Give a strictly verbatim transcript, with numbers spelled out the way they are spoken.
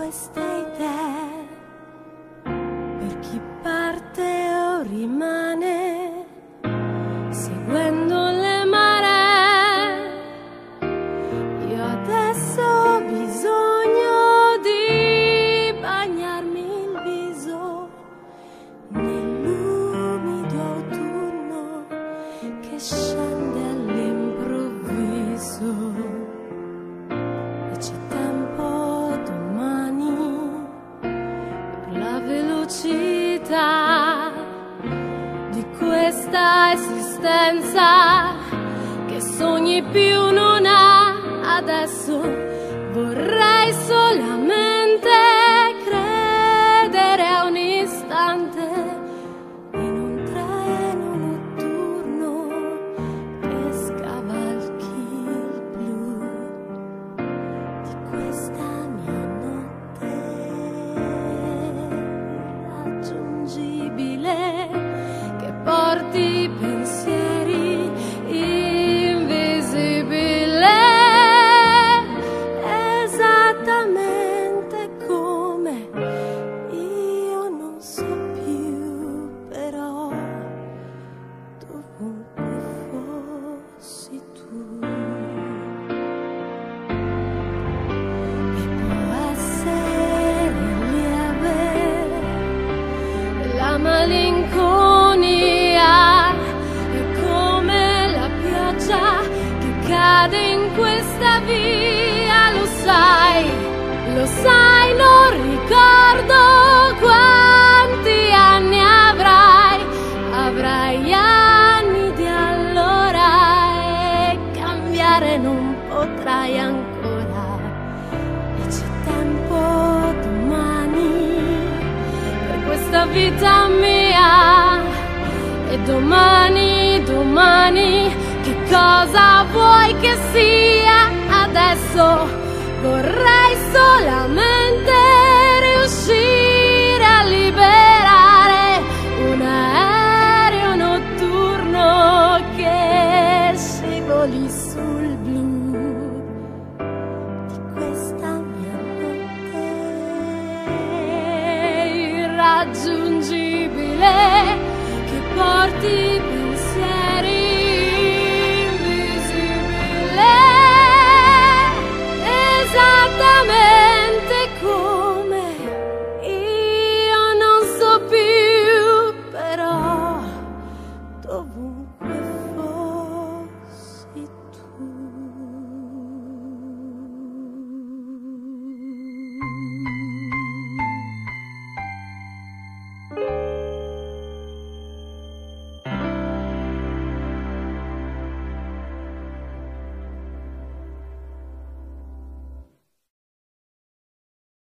questa idea per chi parte o rimane seguendo le maree. Io adesso ho bisogno di bagnarmi il viso nell'umido autunno che scende all'improvviso. E c'è tempo domani per la velocità di questa esistenza che sogni più non ha. Adesso vorrei solamente credere a un istante in un treno notturno che scavalchi il blu di questa mia notte irraggiungibile che porti pensieri invisibili, esattamente come io non so più, però dovunque fossi tu. E può essere lieve la malinconia, è come la pioggia che cade in questa via. Lo sai, lo sai, non ricordo quanti anni avrai, avrai anni di allora e cambiare non potrai ancora. E c'è tempo domani per questa vita mia. E domani, domani, che cosa vuoi che sia? Adesso vorrei solamente riuscire a liberare un aereo notturno che scivoli sul blu di questa mia notte irraggiungibile.